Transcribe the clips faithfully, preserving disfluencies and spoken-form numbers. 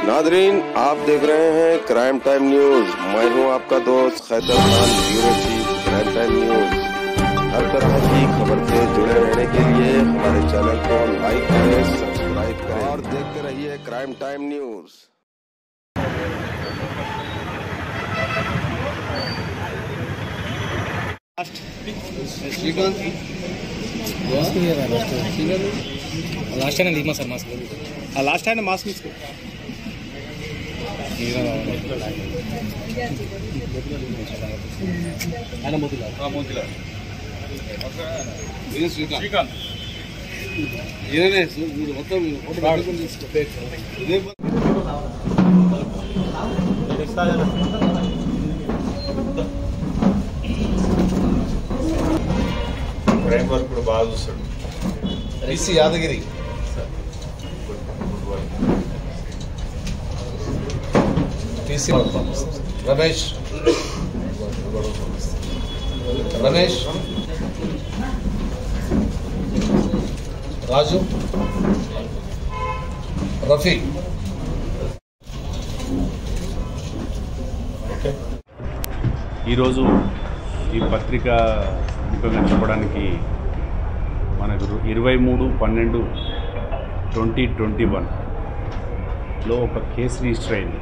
Nadreen, आप देख रहे हैं क्राइम टाइम न्यूज। मैं हूं आपका दोस्त Khaitar Khan, bureau chief crime time news. हर तरह की खबर से जुड़े रहने के लिए हमारे चैनल को लाइक करें, सब्सक्राइब करें और देखते रहिए crime time news. Last time తీమా sir mask last time mask తీసుకో ఆయన మోతిలా మోతిలా శ్రీకాంత్ ఈయననే మొత్తం క్రైమ్ వర్క్ కూడా బాగా చూస్తాడు. రిసి యాదగిరి టీసీ రమేష్ రమేష్ రాజు రఫీ. ఈరోజు ఈ పత్రిక ముఖ్యంగా చెప్పడానికి మనకు ఇరవై మూడు పన్నెండు ట్వంటీ ట్వంటీ వన్లో ఒక కేసు రిజిస్టర్ అయింది.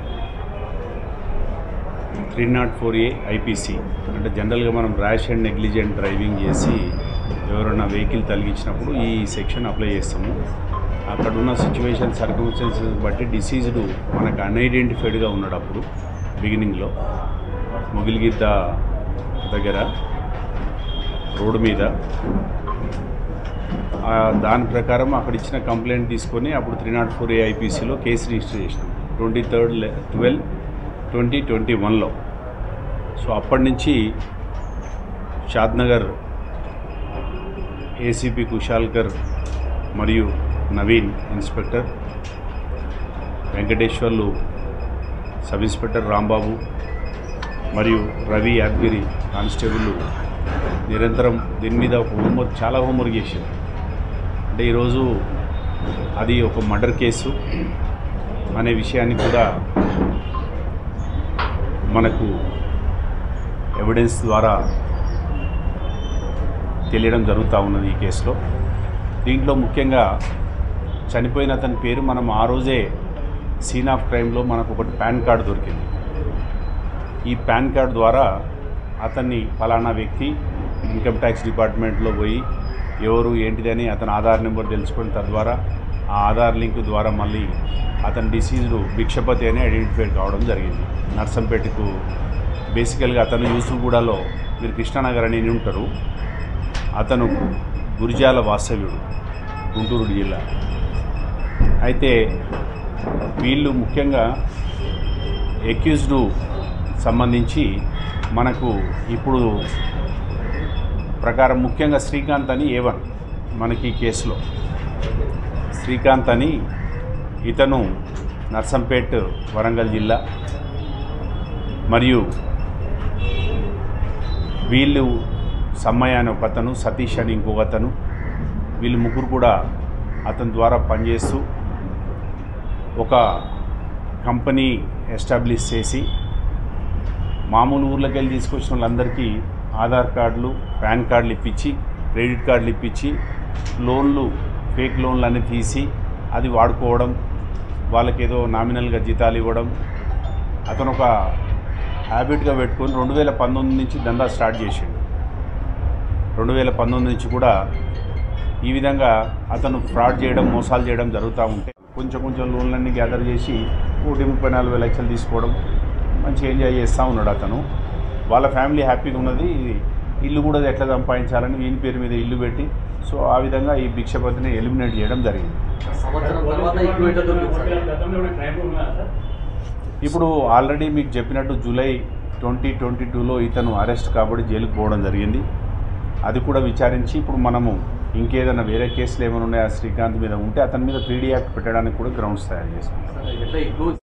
Three naught four A IPC అంటే జనరల్గా మనం ర్యాష్ అండ్ నెగ్లిజెంట్ డ్రైవింగ్ చేసి ఎవరైనా వెహికల్ తొలగించినప్పుడు ఈ సెక్షన్ అప్లై చేస్తాము. అక్కడ ఉన్న సిచ్యువేషన్ సర్కమ్స్టెన్సెస్ బట్టి డిసీజ్డ్ మనకు అన్ఐడెంటిఫైడ్గా ఉన్నాడు. అప్పుడు బిగినింగ్లో మొగిలిగిద్ద దగ్గర రోడ్డు మీద దాని ప్రకారం అక్కడ ఇచ్చిన కంప్లైంట్ తీసుకొని అప్పుడు త్రీ నాట్ ఫోర్ ఏ ఐపీసీలో కేసు రిజిస్టర్ చేసినాం twenty third twelve twenty twenty వన్లో. సో అప్పటి నుంచి షాద్నగర్ ఏసీపీ కుశాల్కర్ మరియు Naveen inspector, Venkateswarlu sub inspector Rambabu మరియు రవి యాదగిరి కానిస్టేబుల్ నిరంతరం దీని మీద ఒక హోంవర్క్ చాలా హోంవర్క్ చేశారు. అంటే ఈరోజు అది ఒక మర్డర్ కేసు అనే విషయాన్ని కూడా మనకు ఎవిడెన్స్ ద్వారా తెలియడం జరుగుతూ ఉన్నది ఈ కేసులో. దీంట్లో ముఖ్యంగా చనిపోయిన అతని పేరు మనం ఆ రోజే సీన్ ఆఫ్ క్రైమ్లో మనకు ఒకటి పాన్ కార్డు దొరికింది. ఈ పాన్ కార్డు ద్వారా అతన్ని ఫలానా వ్యక్తి ఇన్కమ్ ట్యాక్స్ డిపార్ట్మెంట్లో పోయి ఎవరు ఏంటిదని అతని ఆధార్ నెంబర్ తెలుసుకొని తద్వారా ఆ ఆధార్ లింక్ ద్వారా మళ్ళీ అతని డిసీజ్డ్ భిక్షపతి అని ఐడెంటిఫై కావడం జరిగింది. నర్సంపేటకు బేసికల్గా అతను యూసుఫ్గూడలో, మీరు కృష్ణానగర్ అని ఉంటారు, అతను గురిజాల వాస్తవ్యుడు, గుంటూరు జిల్లా. అయితే వీళ్ళు ముఖ్యంగా ఎక్యూజ్డ్ సంబంధించి మనకు ఇప్పుడు ప్రకారం ముఖ్యంగా శ్రీకాంత్ అని ఏవన్ మనకి ఈ కేసులో శ్రీకాంత్ అని ఇతను నర్సంపేట్ వరంగల్ జిల్లా. మరియు వీళ్ళు సమ్మయ్య అని ఒక అతను, సతీష్ అని ఇంకొక అతను, వీళ్ళు ముగ్గురు కూడా అతని ద్వారా పనిచేస్తూ ఒక కంపెనీ ఎస్టాబ్లిష్ చేసి మామూలు ఊర్లోకి వెళ్ళి తీసుకొచ్చిన వాళ్ళందరికీ ఆధార్ కార్డులు, పాన్ కార్డులు ఇప్పించి, క్రెడిట్ కార్డులు ఇప్పించి, లోన్లు, ఫేక్ లోన్లు అన్నీ తీసి అది వాడుకోవడం, వాళ్ళకి ఏదో నామినల్గా జీతాలు ఇవ్వడం అతను ఒక హ్యాబిట్గా పెట్టుకొని రెండు వేల పంతొమ్మిది నుంచి దందా స్టార్ట్ చేసిండు. రెండు వేల పంతొమ్మిది నుంచి కూడా ఈ విధంగా అతను ఫ్రాడ్ చేయడం, మోసాలు చేయడం జరుగుతూ ఉంటే కొంచెం కొంచెం లోన్లన్నీ గ్యాదర్ చేసి కోటి ముప్పై నాలుగు వేల లక్షలు తీసుకోవడం, మంచిగా ఎంజాయ్ చేస్తూ ఉన్నాడు అతను. వాళ్ళ ఫ్యామిలీ హ్యాపీగా ఉన్నది. ఇల్లు కూడా ఎట్లా సంపాదించాలని వీని పేరు మీద ఇల్లు పెట్టి, సో ఆ విధంగా ఈ భిక్షపతిని ఎలిమినేట్ చేయడం జరిగింది. ఇప్పుడు ఆల్రెడీ మీకు చెప్పినట్టు జూలై ట్వంటీ ట్వంటీ టూలో ఇతను అరెస్ట్ కాబట్టి జైలుకు పోవడం జరిగింది. అది కూడా విచారించి ఇప్పుడు మనము ఇంకేదైనా వేరే కేసులు ఏమైనా ఉన్నాయా శ్రీకాంత్ మీద ఉంటే అతని మీద పీడీ యాక్ట్ పెట్టడానికి కూడా గ్రౌండ్స్ తయారు చేసుకుంటాం.